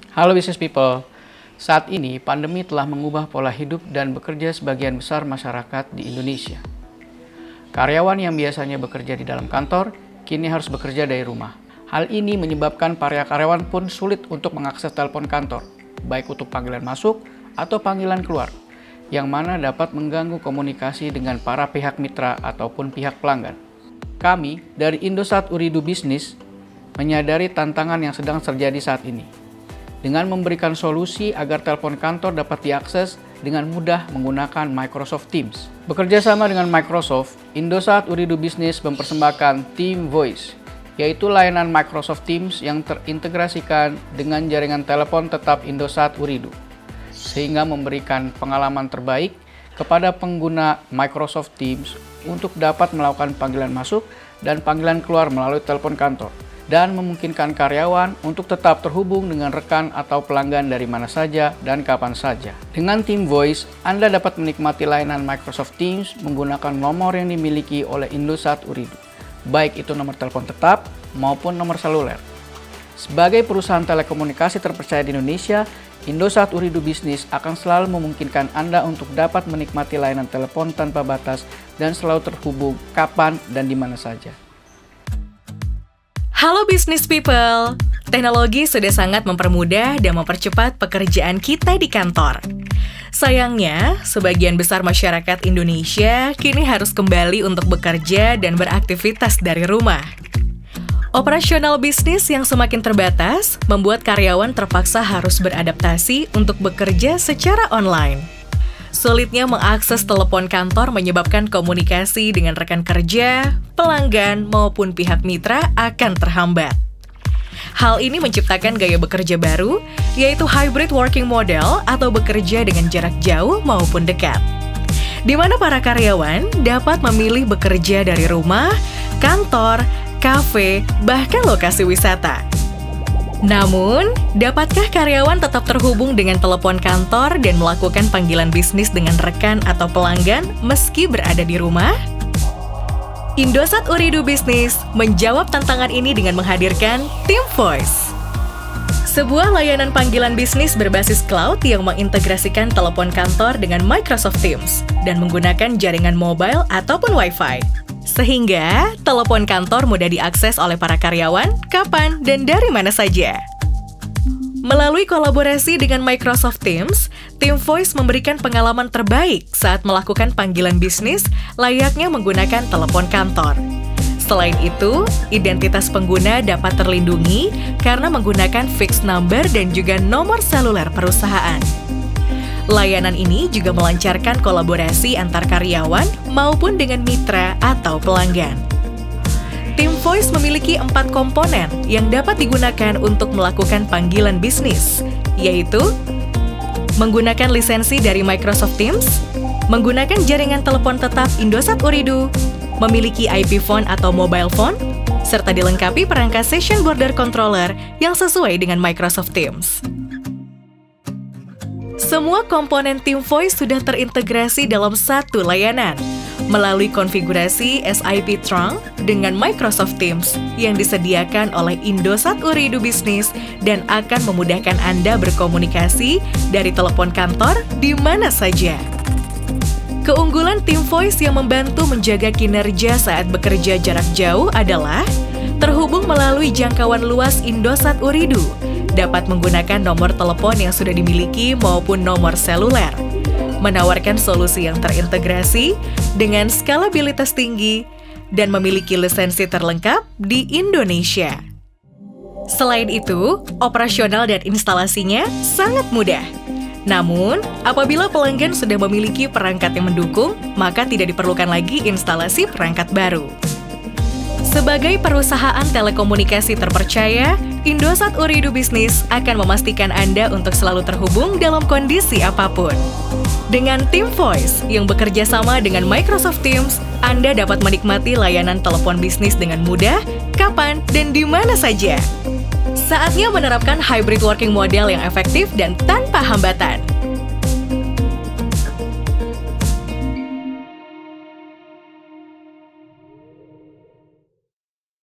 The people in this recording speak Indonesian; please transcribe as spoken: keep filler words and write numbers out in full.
Halo business people, saat ini pandemi telah mengubah pola hidup dan bekerja sebagian besar masyarakat di Indonesia. Karyawan yang biasanya bekerja di dalam kantor, kini harus bekerja dari rumah. Hal ini menyebabkan para karyawan pun sulit untuk mengakses telepon kantor, baik untuk panggilan masuk atau panggilan keluar, yang mana dapat mengganggu komunikasi dengan para pihak mitra ataupun pihak pelanggan. Kami dari Indosat Ooredoo Business menyadari tantangan yang sedang terjadi saat ini, dengan memberikan solusi agar telepon kantor dapat diakses dengan mudah menggunakan Microsoft Teams. Bekerja sama dengan Microsoft, Indosat Ooredoo Business mempersembahkan Team Voice, yaitu layanan Microsoft Teams yang terintegrasikan dengan jaringan telepon tetap Indosat Ooredoo, sehingga memberikan pengalaman terbaik kepada pengguna Microsoft Teams untuk dapat melakukan panggilan masuk dan panggilan keluar melalui telepon kantor, dan memungkinkan karyawan untuk tetap terhubung dengan rekan atau pelanggan dari mana saja dan kapan saja. Dengan Team Voice, Anda dapat menikmati layanan Microsoft Teams menggunakan nomor yang dimiliki oleh Indosat Ooredoo, baik itu nomor telepon tetap maupun nomor seluler. Sebagai perusahaan telekomunikasi terpercaya di Indonesia, Indosat Ooredoo Business akan selalu memungkinkan Anda untuk dapat menikmati layanan telepon tanpa batas dan selalu terhubung kapan dan di mana saja. Halo business people, teknologi sudah sangat mempermudah dan mempercepat pekerjaan kita di kantor. Sayangnya, sebagian besar masyarakat Indonesia kini harus kembali untuk bekerja dan beraktivitas dari rumah. Operasional bisnis yang semakin terbatas membuat karyawan terpaksa harus beradaptasi untuk bekerja secara online. Sulitnya mengakses telepon kantor menyebabkan komunikasi dengan rekan kerja, pelanggan, maupun pihak mitra akan terhambat. Hal ini menciptakan gaya bekerja baru, yaitu hybrid working model atau bekerja dengan jarak jauh maupun dekat, di mana para karyawan dapat memilih bekerja dari rumah, kantor, kafe, bahkan lokasi wisata. Namun, dapatkah karyawan tetap terhubung dengan telepon kantor dan melakukan panggilan bisnis dengan rekan atau pelanggan meski berada di rumah? Indosat Ooredoo Business menjawab tantangan ini dengan menghadirkan Team Voice, sebuah layanan panggilan bisnis berbasis cloud yang mengintegrasikan telepon kantor dengan Microsoft Teams dan menggunakan jaringan mobile ataupun Wi-Fi, sehingga telepon kantor mudah diakses oleh para karyawan kapan dan dari mana saja. Melalui kolaborasi dengan Microsoft Teams, Team Voice memberikan pengalaman terbaik saat melakukan panggilan bisnis layaknya menggunakan telepon kantor. Selain itu, identitas pengguna dapat terlindungi karena menggunakan fixed number dan juga nomor seluler perusahaan. Layanan ini juga melancarkan kolaborasi antar karyawan maupun dengan mitra atau pelanggan. Team Voice memiliki empat komponen yang dapat digunakan untuk melakukan panggilan bisnis, yaitu menggunakan lisensi dari Microsoft Teams, menggunakan jaringan telepon tetap Indosat Ooredoo, memiliki I P phone atau mobile phone, serta dilengkapi perangkat session border controller yang sesuai dengan Microsoft Teams. Semua komponen Team Voice sudah terintegrasi dalam satu layanan melalui konfigurasi S I P trunk dengan Microsoft Teams yang disediakan oleh Indosat Ooredoo Business dan akan memudahkan Anda berkomunikasi dari telepon kantor di mana saja. Keunggulan Team Voice yang membantu menjaga kinerja saat bekerja jarak jauh adalah terhubung melalui jangkauan luas Indosat Ooredoo, dapat menggunakan nomor telepon yang sudah dimiliki maupun nomor seluler, menawarkan solusi yang terintegrasi dengan skalabilitas tinggi, dan memiliki lisensi terlengkap di Indonesia. Selain itu, operasional dan instalasinya sangat mudah. Namun, apabila pelanggan sudah memiliki perangkat yang mendukung, maka tidak diperlukan lagi instalasi perangkat baru. Sebagai perusahaan telekomunikasi terpercaya, Indosat Ooredoo Business akan memastikan Anda untuk selalu terhubung dalam kondisi apapun. Dengan Team Voice yang bekerja sama dengan Microsoft Teams, Anda dapat menikmati layanan telepon bisnis dengan mudah, kapan, dan di mana saja. Saatnya menerapkan hybrid working model yang efektif dan tanpa hambatan.